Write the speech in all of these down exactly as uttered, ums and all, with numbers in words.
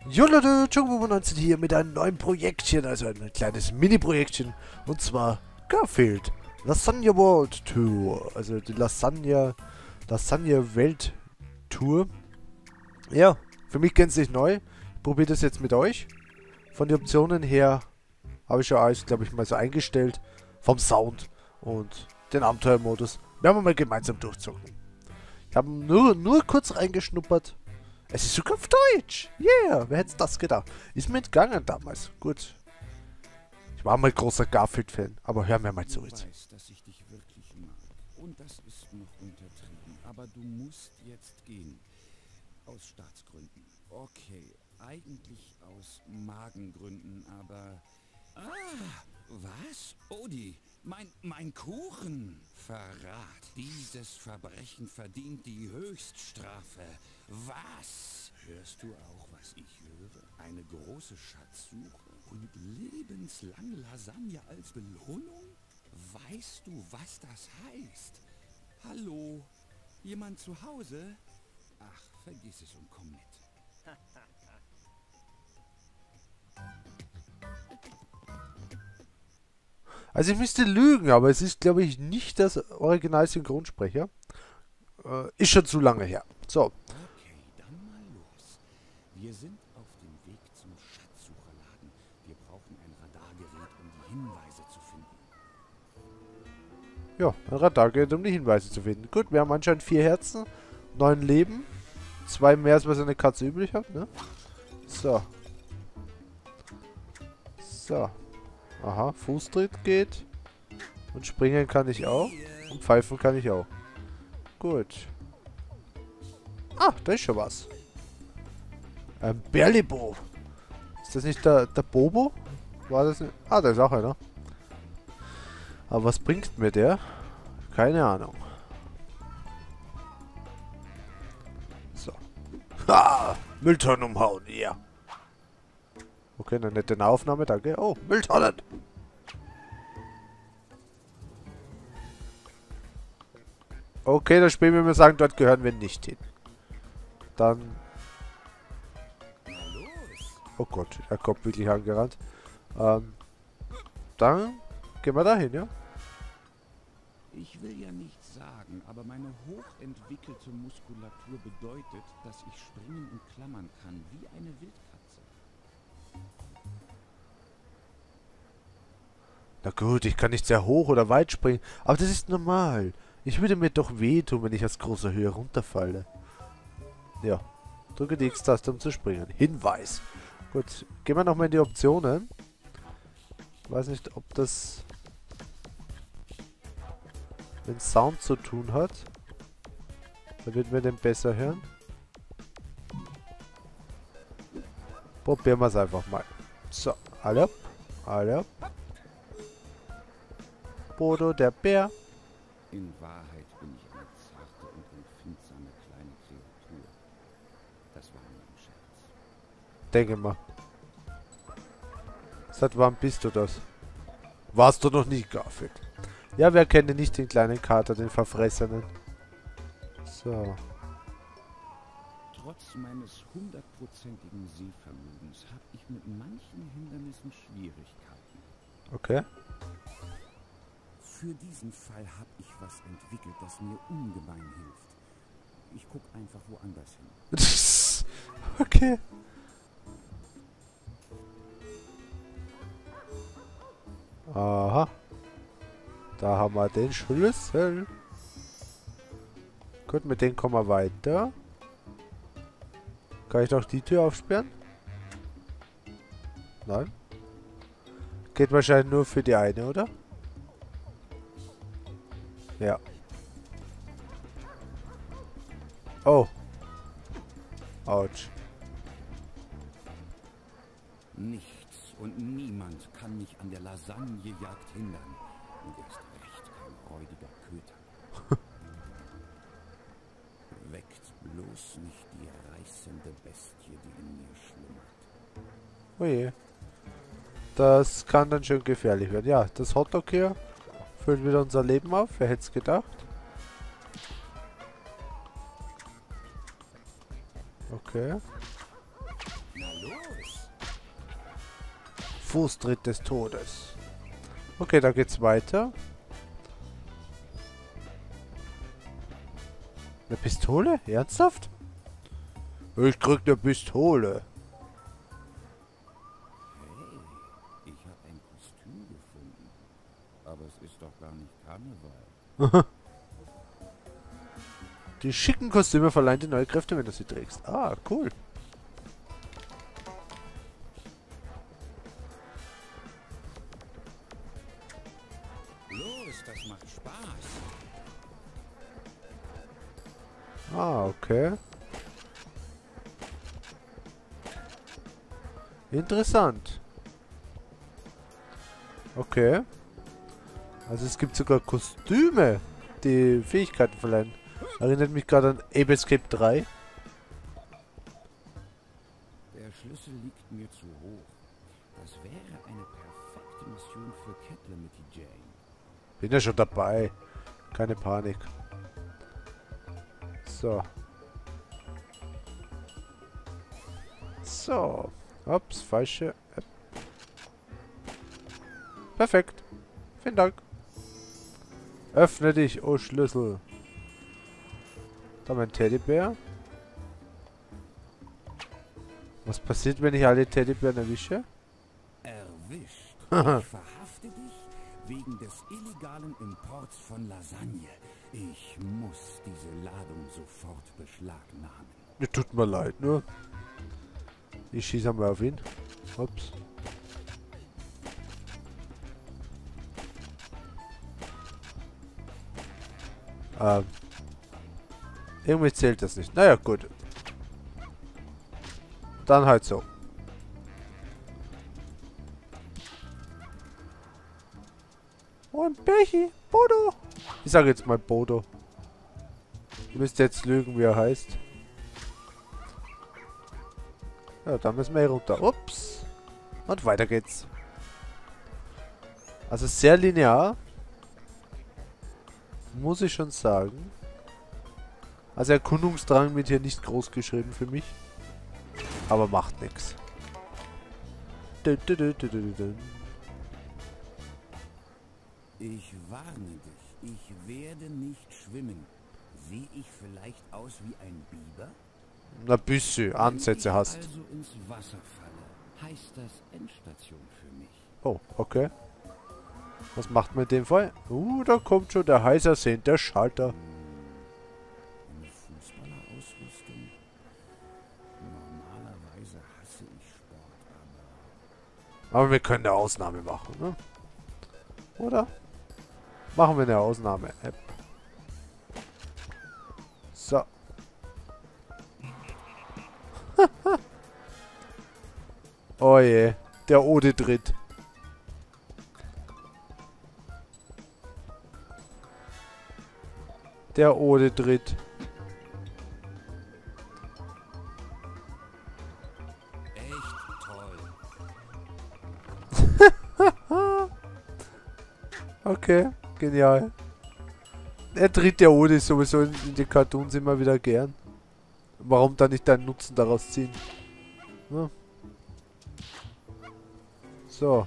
Jo Leute, Dschungelbuben neunzehn hier mit einem neuen Projektchen, also ein kleines Mini-Projektchen. Und zwar Garfield Lasagna World Tour. Also die Lasagna, Lasagna Welt Tour. Ja, für mich gänzlich neu. Ich probiere das jetzt mit euch. Von den Optionen her habe ich ja alles, glaube ich, mal so eingestellt. Vom Sound und den Abenteuermodus. Werden wir mal gemeinsam durchzocken. Ich habe nur, nur kurz reingeschnuppert. Es ist sogar auf Deutsch. Yeah, wer hätte das gedacht? Ist mir entgangen damals. Gut. Ich war mal großer Garfield-Fan, aber hör mir mal zu jetzt. Ich weiß, dass ich dich wirklich mag. Und das ist noch untertrieben. Aber du musst jetzt gehen. Aus Staatsgründen. Okay, eigentlich aus Magengründen, aber... Ah, was? Odi, mein, mein Kuchen. Verrat. Dieses Verbrechen verdient die Höchststrafe. Was? Hörst du auch, was ich höre? Eine große Schatzsuche und lebenslang Lasagne als Belohnung? Weißt du, was das heißt? Hallo? Jemand zu Hause? Ach, vergiss es und komm mit. Also ich müsste lügen, aber es ist, glaube ich, nicht das Original-Synchronsprecher. Äh, ist schon zu lange her. So. Okay, dann mal los. Wir sind auf dem Weg zum Schatzsucherladen. Wir brauchen ein Radargerät, um die Hinweise zu finden. Ja, ein Radargerät, um die Hinweise zu finden. Gut, wir haben anscheinend vier Herzen, neun Leben. Zwei mehr, als was eine Katze übrig hat, ne? So. So. Aha, Fußtritt geht. Und springen kann ich auch. Und pfeifen kann ich auch. Gut. Ah, da ist schon was. Ein Berlibo. Ist das nicht der, der Bobo? War das nicht? Ah, da ist auch einer. Aber was bringt mir der? Keine Ahnung. So. Ha! Mülltonnen umhauen, ja. Okay, eine nette Aufnahme, danke. Oh, Mülltonnen! Okay, das Spiel will mir sagen, dort gehören wir nicht hin. Dann... Oh Gott, er kommt wirklich angerannt. Ähm, dann gehen wir dahin, ja? Ich will ja nichts sagen, aber meine hochentwickelte Muskulatur bedeutet, dass ich springen und klammern kann wie eine Wildkatze. Na gut, ich kann nicht sehr hoch oder weit springen, aber das ist normal. Ich würde mir doch wehtun, wenn ich aus großer Höhe runterfalle. Ja, drücke die X-Taste, um zu springen. Hinweis. Gut, gehen wir nochmal in die Optionen. Ich weiß nicht, ob das mit Sound zu tun hat. Damit wir den besser hören. Probieren wir es einfach mal. So, alle ab, alle ab. Bodo, der Bär. In Wahrheit bin ich eine zarte und empfindsame kleine Kreatur. Das war nur ein Scherz. Denke mal. Seit wann bist du das? Warst du noch nie, Garfield? Ja, wer kennt denn nicht den kleinen Kater, den Verfressenen? So. Trotz meines hundertprozentigen Sehvermögens habe ich mit manchen Hindernissen Schwierigkeiten. Okay. Für diesen Fall habe ich was entwickelt, das mir ungemein hilft. Ich gucke einfach woanders hin. Okay. Aha. Da haben wir den Schlüssel. Gut, mit dem kommen wir weiter. Kann ich noch die Tür aufsperren? Nein. Geht wahrscheinlich nur für die eine, oder? Ja. Oh. Autsch. Nichts und niemand kann mich an der Lasagnejagd hindern. Und erst recht kein räudiger Köter. Weckt bloß nicht die reißende Bestie, die in mir schlummert. Oh je. Das kann dann schon gefährlich werden. Ja, das Hotdog hier füllt wieder unser Leben auf. Wer hätte es gedacht? Okay. Na los. Fußtritt des Todes. Okay, da geht's weiter. Eine Pistole? Ernsthaft? Ich krieg eine Pistole. Hey, ich habe ein Kostüm gefunden. Aber es ist doch gar nicht Karneval. Die schicken Kostüme verleihen dir neue Kräfte, wenn du sie trägst. Ah, cool. Los, das macht Spaß. Ah, okay. Interessant. Okay. Also es gibt sogar Kostüme, die Fähigkeiten verleihen. Erinnert mich gerade an Ape Escape drei. Der Schlüssel liegt mir zu hoch. Das wäre eine perfekte Mission für Calamity Jane. Bin ja schon dabei. Keine Panik. So. So. Ups, falsche App. Perfekt. Vielen Dank. Öffne dich, oh Schlüssel. Da mein Teddybär. Was passiert, wenn ich alle Teddybären erwische? Erwischt. Ich verhafte dich wegen des illegalen Imports von Lasagne. Ich muss diese Ladung sofort beschlagnahmen. Mir tut mir leid, ne? Ich schieße einmal auf ihn. Ups. Ähm. Irgendwie zählt das nicht. Naja, gut. Dann halt so. Oh, ein Bechi. Bodo. Ich sage jetzt mal Bodo. Ihr müsst jetzt lügen, wie er heißt. Ja, da müssen wir hier runter. Ups. Und weiter geht's. Also sehr linear. Muss ich schon sagen. Also Erkundungsdrang wird hier nicht groß geschrieben für mich. Aber macht nichts. Ich warne dich. Ich werde nicht schwimmen. Sehe ich vielleicht aus wie ein Biber? Na bisschen. Ansätze hast. Wenn ich also ins Wasser falle, heißt das Endstation für mich. Oh, okay. Was macht man in dem Fall? Uh, da kommt schon der heißer Sehn, der Schalter. Eine Fußballerausrüstung? Normalerweise hasse ich Sport, aber... Aber wir können eine Ausnahme machen, ne? Oder? Machen wir eine Ausnahme. App. So. Oh je. Der Ode tritt. Der Ode tritt. Echt toll. Okay, genial. Er tritt der Ode sowieso in, in die Cartoons immer wieder gern. Warum dann nicht einen Nutzen daraus ziehen? Ja. So.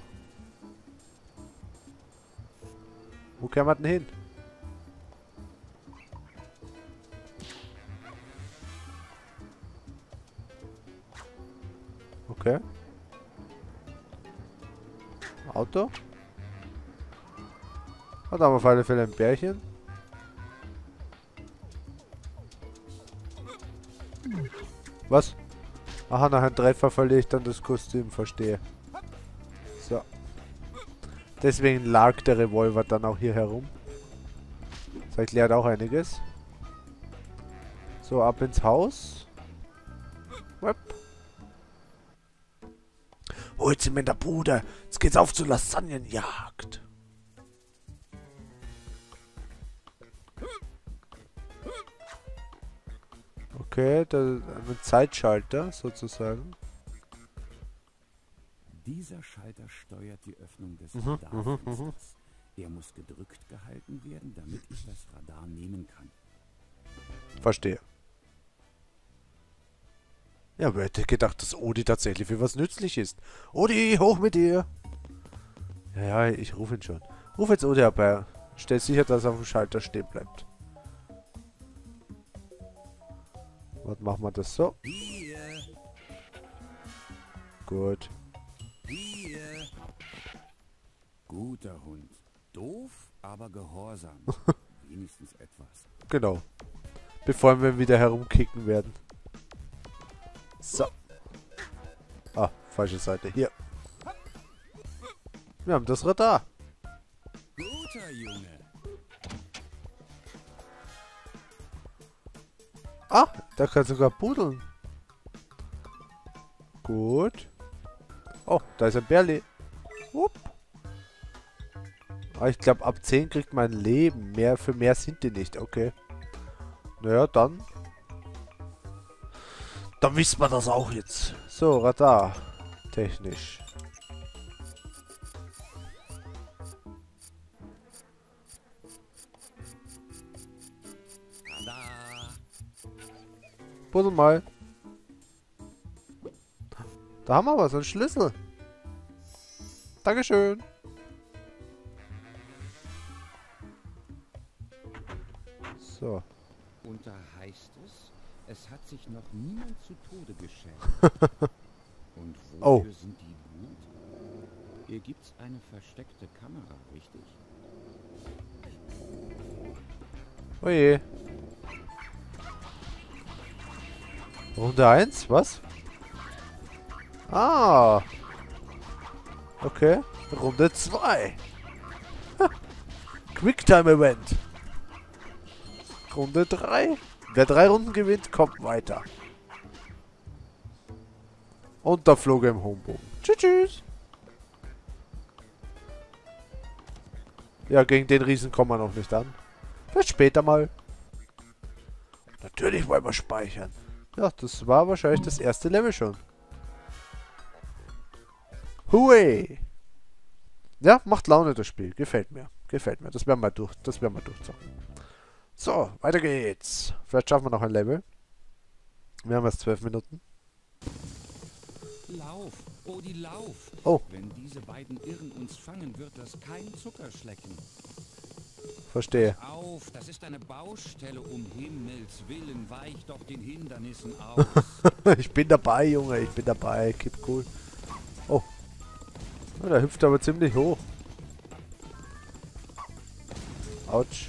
Wo kann man denn hin? Okay. Auto. Und da haben wir auf alle Fälle ein Bärchen. Was? Aha, nach einem Treffer verliere ich dann das Kostüm, verstehe. So. Deswegen lag der Revolver dann auch hier herum. Das erklärt auch einiges. So, ab ins Haus. Wep. Holt sie mir in der Bude. Jetzt geht's auf zur Lasagnenjagd. Okay, da ein Zeitschalter sozusagen. Dieser Schalter steuert die Öffnung des Mhm, Radarfensters. Er muss gedrückt gehalten werden, damit ich das Radar nehmen kann. Verstehe. Ja, wer hätte gedacht, dass Odi tatsächlich für was nützlich ist? Odi, hoch mit dir! Ja, ja, ich rufe ihn schon. Ruf jetzt Odi herbei. Stell sicher, dass er auf dem Schalter stehen bleibt. Was machen wir das so? Hier, Gut. hier. Guter Hund. Doof, aber gehorsam. Wenigstens etwas. Genau. Bevor wir wieder herumkicken werden. So. Ah, falsche Seite. Hier. Wir haben das Radar. Guter Junge. Ah, da kann sogar buddeln. Gut. Oh, da ist ein Bärli. Upp. Ah, ich glaube, ab zehn kriegt man Leben. Mehr für mehr sind die nicht. Okay. Naja, dann. Dann wissen wir das auch jetzt. So, Radar. Technisch. Tada. Buddel mal. Da haben wir was, einen Schlüssel. Dankeschön. So. Und da heißt es, es hat sich noch niemand zu Tode geschämt. Und wofür Oh. sind die gut? Hier gibt's eine versteckte Kamera, richtig? Oje. Runde eins, was? Ah. Okay. Runde zwei. Quicktime-Event. Runde drei. Wer drei Runden gewinnt, kommt weiter. Und da flog er im Homebogen. Tschüss, tschüss. Ja, gegen den Riesen kommen wir noch nicht an. Vielleicht später mal. Natürlich wollen wir speichern. Ja, das war wahrscheinlich das erste Level schon. Hui! Ja, macht Laune das Spiel. Gefällt mir. Gefällt mir. Das werden wir durch. Das werden wir durchzocken. So, weiter geht's. Vielleicht schaffen wir noch ein Level. Wir haben erst zwölf Minuten. Lauf, Odi, lauf! Oh. Wenn diese beiden Irren uns fangen, wird das kein Zuckerschlecken. Verstehe. Auf, das ist eine Baustelle, um Himmels Willen, weich doch den Hindernissen aus. Ich bin dabei, Junge. Ich bin dabei. Keep cool. Oh. Ja, der hüpft aber ziemlich hoch. Autsch.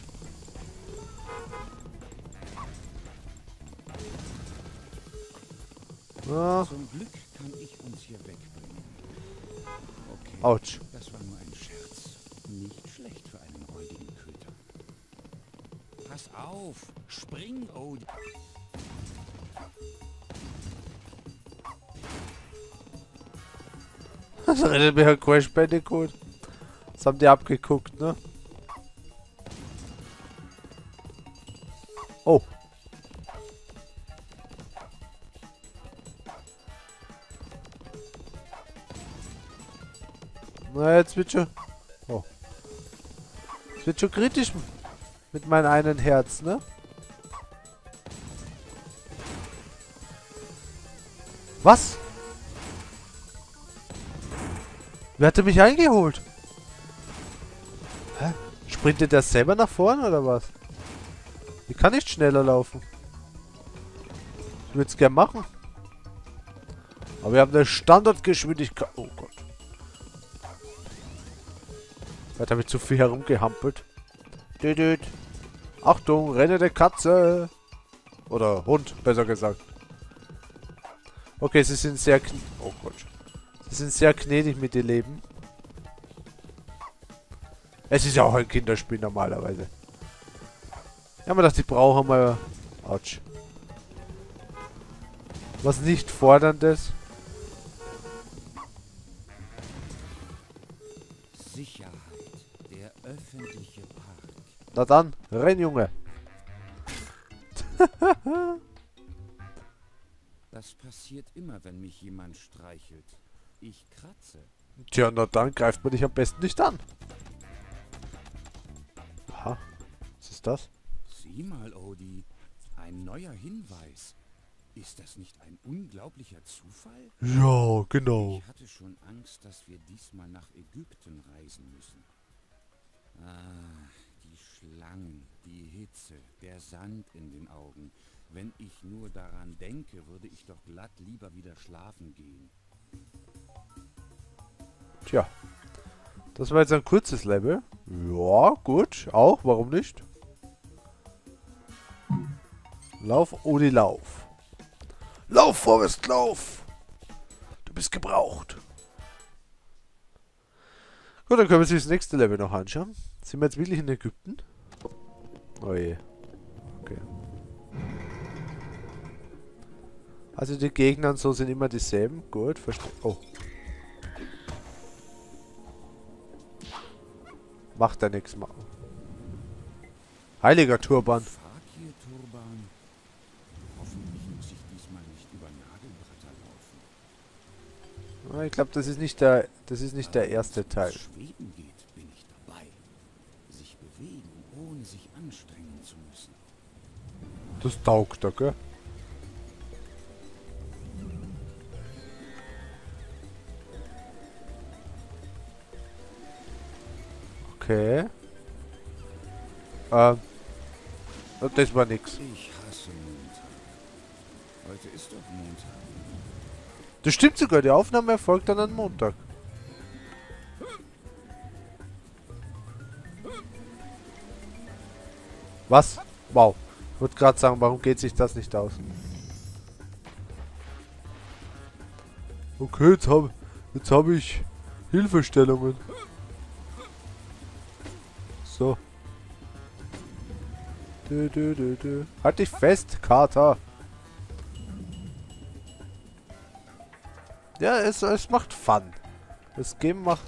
Ah, Zum Glück kann ich uns hier wegbringen. Okay, Autsch. das war nur ein Scherz. Nicht schlecht für einen räudigen Köter. Pass auf, spring, Odi. Das redet mir ein Crash Bandicoot. Das haben die abgeguckt, ne? Oh. Na, jetzt wird schon... Oh. Es wird schon kritisch mit meinem einen Herz, ne? Was? Wer hatte mich eingeholt? Hä? Sprintet der selber nach vorne oder was? Ich kann nicht schneller laufen. Ich würde es gerne machen. Aber wir haben eine Standardgeschwindigkeit. Oh Gott. Jetzt habe ich zu viel herumgehampelt. Düdüt. Achtung, rennende Katze. Oder Hund, besser gesagt. Okay, sie sind sehr kn... Oh Gott. Sie sind sehr gnädig mit ihr Leben. Es ist ja auch ein Kinderspiel normalerweise. Ich habe mir gedacht, die brauchen mal... Autsch. Was nicht forderndes. Sicherheit, der öffentliche Park. Na dann, renn, Junge. Das passiert immer, wenn mich jemand streichelt. Ich kratze. Tja, na dann greift man dich am besten nicht an. Aha. Was ist das? Sieh mal, Odi. Ein neuer Hinweis. Ist das nicht ein unglaublicher Zufall? Ja, genau. Ich hatte schon Angst, dass wir diesmal nach Ägypten reisen müssen. Ah, die Schlangen, die Hitze, der Sand in den Augen. Wenn ich nur daran denke, würde ich doch glatt lieber wieder schlafen gehen. Tja. Das war jetzt ein kurzes Level. Ja, gut. Auch, warum nicht? Lauf, Odi, lauf. Lauf, Forrest, lauf! Du bist gebraucht. Gut, dann können wir uns das nächste Level noch anschauen. Sind wir jetzt wirklich in Ägypten? Oh je. Okay. Also die Gegner und so sind immer dieselben. Gut, verstehe. Oh. Macht er nichts mal. Heiliger Turban. Fakir-Turban. Hoffentlich muss ich diesmal nicht über Nagelbretter laufen. Ich glaube, das ist nicht der, das ist nicht der erste Teil. Wenn es Schweben geht, bin ich dabei. Sich bewegen, ohne sich anstrengen zu müssen. Das taugt da, gell? Okay. Ähm. Das war nix. Ich hasse Montag. Heute ist doch Montag. Das stimmt sogar, die Aufnahme erfolgt dann am Montag. Was? Wow. Ich wollte gerade sagen, warum geht sich das nicht aus? Okay, jetzt habe jetzt hab ich Hilfestellungen. So. Dö, dö, dö, dö. Halt dich fest, Kater. Ja, es, es macht Fun. Das Game macht...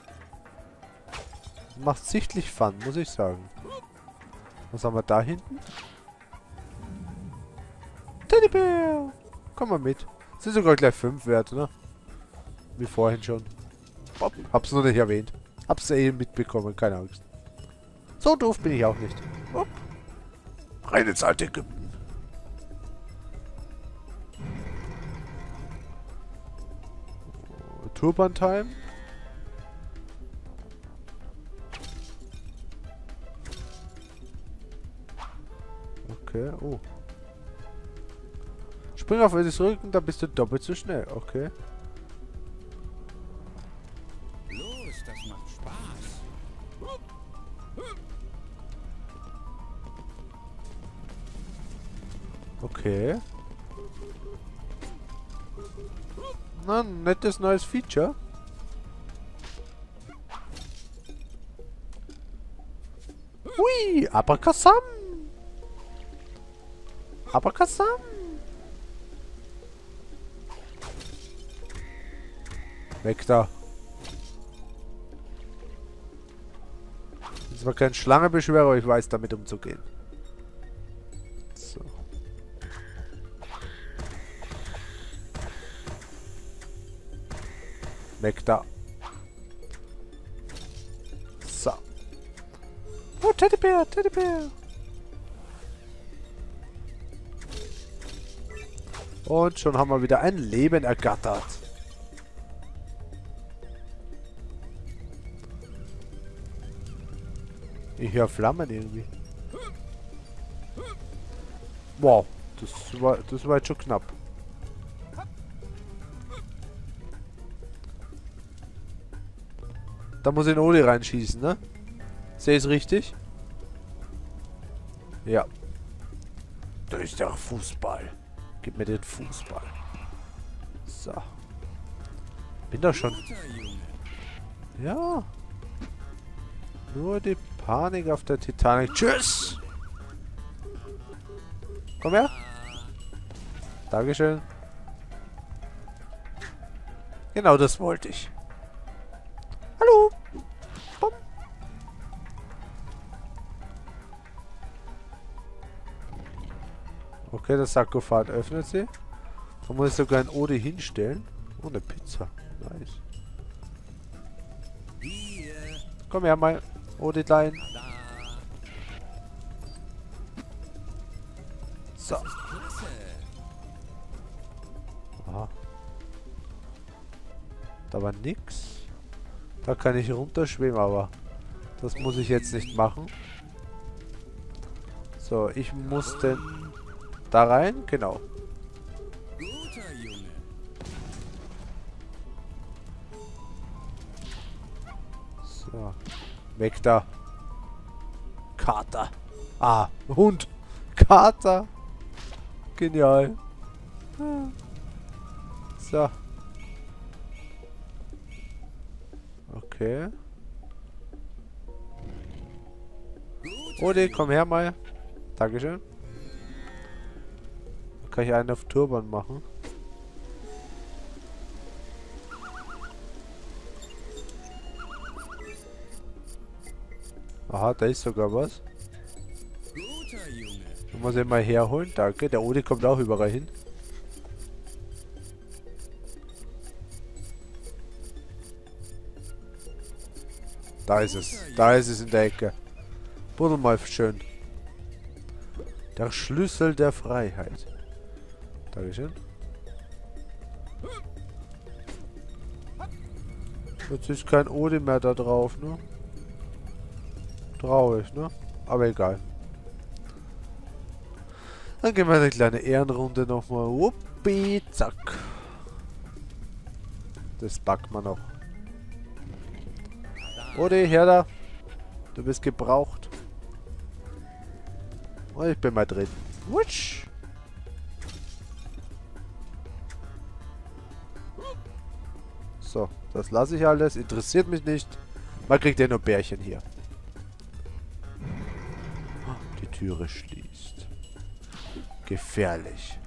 Macht sichtlich Fun, muss ich sagen. Was haben wir da hinten? Teddybär! Komm mal mit. Sind sogar gleich fünf wert, ne? Wie vorhin schon. Bob, hab's nur nicht erwähnt. Hab's eh mitbekommen, keine Angst. So doof bin ich auch nicht. Bob. Rein ins alte Ägypten. Turban Time. Okay, oh. Spring auf Edis Rücken, dann bist du doppelt so schnell. Okay. Los, das macht Spaß. Okay. Na, ein nettes neues Feature. Hui, Abracasam. Abracasam. Weg da. Das war kein Schlangenbeschwörer, aber ich weiß damit umzugehen. So. Weg da. So. Oh, Teddybär, Teddybär. Und schon haben wir wieder ein Leben ergattert. Ich höre Flammen irgendwie. Wow, das war, das war jetzt schon knapp. Da muss ich in Oli reinschießen, ne? Sehe ich es richtig? Ja. Da ist der Fußball. Gib mir den Fußball. So. Bin da schon. Ja. Nur die Panik auf der Titanic. Tschüss! Komm her. Dankeschön. Genau das wollte ich. Hallo. Bom. Okay, das Sarkophag öffnet sie. Da muss ich sogar ein Ode hinstellen. Oh, eine Pizza. Nice. Komm her, mein Odelein. So. Aha. Da war nix. Da kann ich runterschwimmen, aber das muss ich jetzt nicht machen. So, ich muss den da rein, genau. Guter Junge. So, weg da. Kater. Ah, Hund. Kater. Genial. So. Okay. Odi, komm her mal. Dankeschön. Dann kann ich einen auf Turban machen. Aha, da ist sogar was. Guter Junge. Da muss ich mal herholen. Danke. Der Odi kommt auch überall hin. Da ist es. Da ist es in der Ecke. Buddel mal schön. Der Schlüssel der Freiheit. Dankeschön. Jetzt ist kein Odi mehr da drauf, ne? Traurig, ne? Aber egal. Dann gehen wir eine kleine Ehrenrunde nochmal. Wuppi, zack. Das packt man noch. Odi, her da. Du bist gebraucht. Oh, ich bin mal drin. Wutsch. So, das lasse ich alles. Interessiert mich nicht. Man kriegt ja nur Bärchen hier. Die Türe schließt. Gefährlich.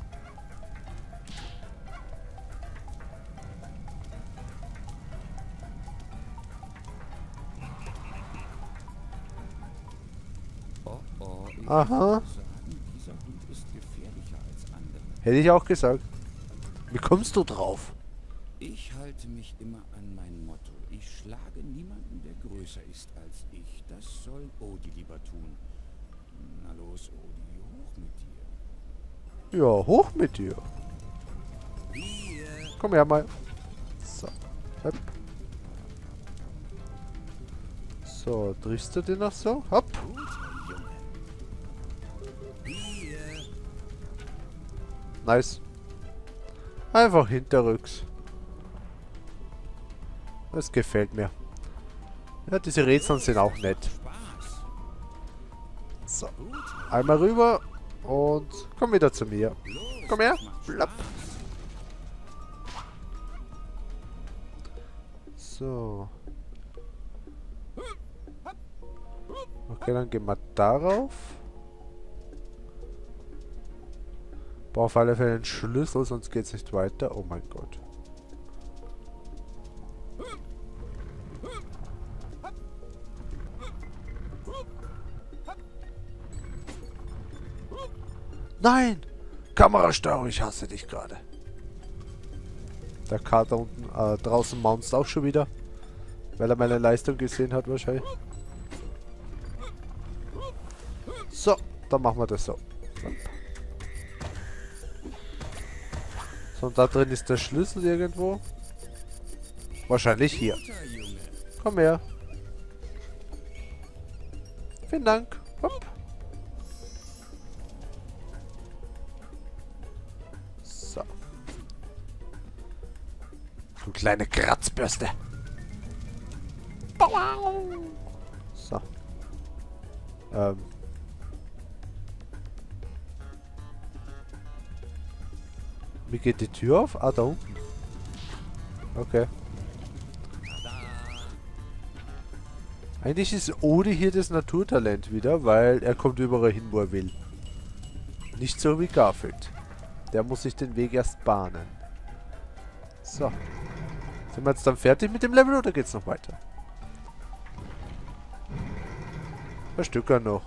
Oh, oh, ich Aha. würde sagen, dieser Hund ist gefährlicher als andere. Hätte ich auch gesagt. Wie kommst du drauf? Ich halte mich immer an mein Motto. Ich schlage niemanden, der größer ist als ich. Das soll Odi lieber tun. Na los, Odi, hoch mit dir. Ja, hoch mit dir. Hier. Komm her mal. So. Hopp. So, drehst du den noch so? Hopp. Guter Junge. Hier. Nice. Einfach hinterrücks. Das gefällt mir. Ja, diese Rätsel sind auch nett. Spaß. So. Gut. Einmal rüber und komm wieder zu mir. Los, Komm her. das macht Blapp. Spaß. So. Okay, dann gehen wir darauf. Brauche auf alle Fälle einen Schlüssel, sonst geht es nicht weiter. Oh mein Gott. Nein! Kamerasteuerung, ich hasse dich gerade. Der Kater unten äh, draußen mounts auch schon wieder. Weil er meine Leistung gesehen hat wahrscheinlich. So, dann machen wir das so. So, und da drin ist der Schlüssel irgendwo. Wahrscheinlich hier. Guter Junge. Komm her. Vielen Dank. Hopp. So. Du kleine Kratzbürste. So. Ähm. Wie geht die Tür auf? Ah, da unten. Okay. Eigentlich ist Odi hier das Naturtalent wieder, weil er kommt überall hin, wo er will. Nicht so wie Garfield. Der muss sich den Weg erst bahnen. So. Sind wir jetzt dann fertig mit dem Level oder geht's noch weiter? Ein Stücker noch.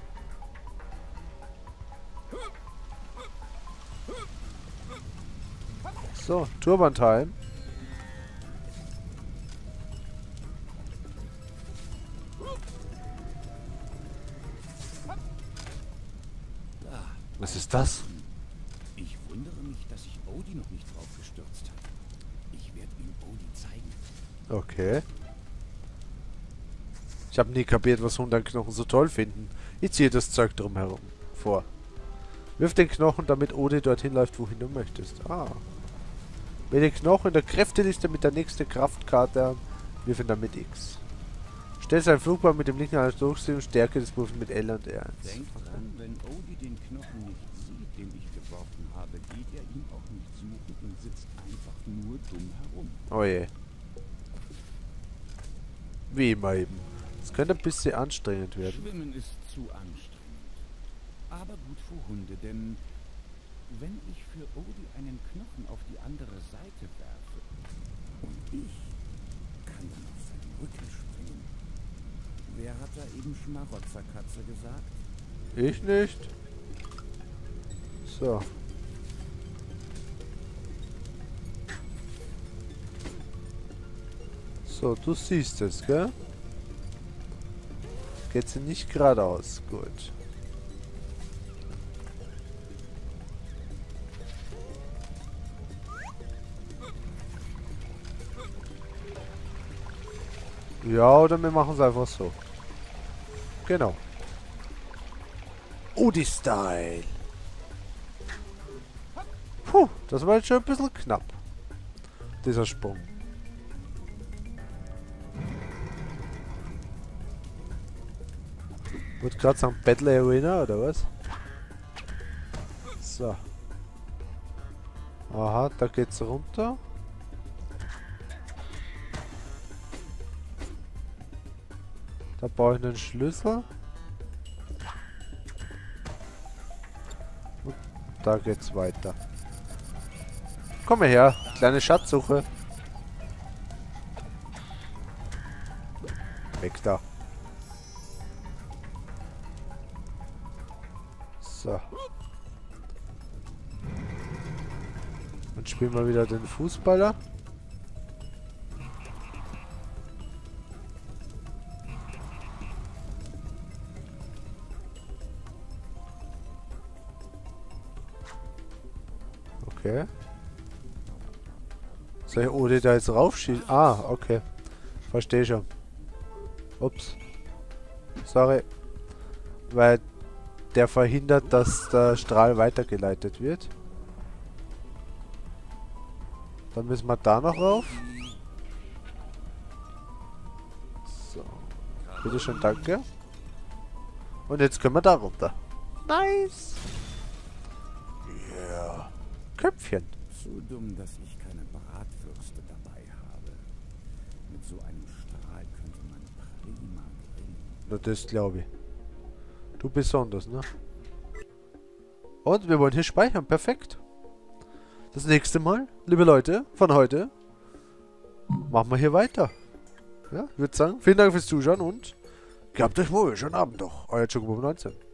So, Turban-Time. Was ist das? Ich wundere mich, dass ich Odi noch nicht Okay. Ich habe nie kapiert, was Hundernknochen so toll finden. Ich ziehe das Zeug drumherum vor. Wirf den Knochen, damit Odi dorthin läuft, wohin du möchtest. Ah. Wähle den Knochen in der Kräfteliste mit der nächsten Kraftkarte an. Wirf ihn damit X. Stell seinen Flugball mit dem linken Hand durchziehen und Stärke des Wurfs mit L und R eins. Denk dran, wenn Odi den Knochen nicht sieht, den ich geworfen habe, geht er ihn auch nicht suchen und sitzt einfach nur dumm herum. Oh je. Wie immer eben. Das könnte ein bisschen anstrengend werden. Schwimmen ist zu anstrengend. Aber gut für Hunde, denn wenn ich für Odi einen Knochen auf die andere Seite werfe und ich kann dann auf seinen Rücken springen. Wer hat da eben Schmarotzerkatze gesagt? Ich nicht. So. So, du siehst es, gell? Geht sie nicht geradeaus. Gut. Ja, oder wir machen es einfach so. Genau. Odi-Style. Puh, das war jetzt schon ein bisschen knapp. Dieser Sprung. Wollte gerade sagen Battle Arena, oder was? So. Aha, da geht's runter. Da brauche ich einen Schlüssel. Und da geht's weiter. Komm mal her, kleine Schatzsuche. Weg da. So. Dann spielen wir wieder den Fußballer. Okay. Soll ich Odi da jetzt raufschießen? Ah, okay. Verstehe schon. Ups. Sorry. Weil der verhindert, dass der Strahl weitergeleitet wird. Dann müssen wir da noch rauf. So. Bitte schön, danke. Und jetzt können wir da runter. Nice. Yeah. Köpfchen. So dumm, dass ich keine Bratwürste dabei habe. Mit so einem Strahl könnte man prima grillen. Na, das glaube ich. Du besonders, ne? Und wir wollen hier speichern. Perfekt. Das nächste Mal, liebe Leute, von heute, machen wir hier weiter. Ja, ich würde sagen, vielen Dank fürs Zuschauen und gehabt euch wohl. Schönen Abend noch. Euer Chocobo neunzehn.